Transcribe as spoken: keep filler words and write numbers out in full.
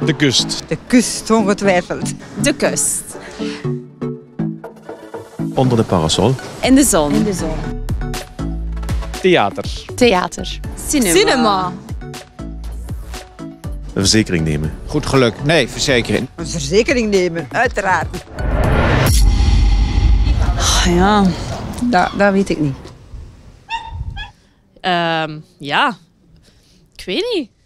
De kust. De kust, ongetwijfeld. De kust. Onder de parasol. In de zon. In de zon. Theater. Theater. Cinema. Cinema. Een verzekering nemen. Goed geluk. Nee, verzekering. Een verzekering nemen, uiteraard. Ja, dat, dat weet ik niet. Um, ja. Ik weet niet.